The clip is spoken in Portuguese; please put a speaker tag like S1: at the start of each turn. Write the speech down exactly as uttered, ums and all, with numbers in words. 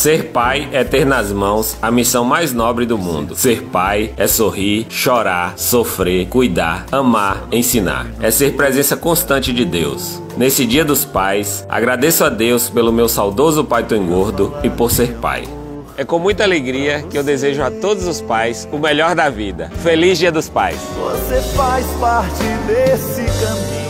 S1: Ser pai é ter nas mãos a missão mais nobre do mundo. Ser pai é sorrir, chorar, sofrer, cuidar, amar, ensinar. É ser presença constante de Deus. Nesse Dia dos Pais, agradeço a Deus pelo meu saudoso pai tão gordo e por ser pai. É com muita alegria que eu desejo a todos os pais o melhor da vida. Feliz Dia dos Pais!
S2: Você faz parte desse caminho.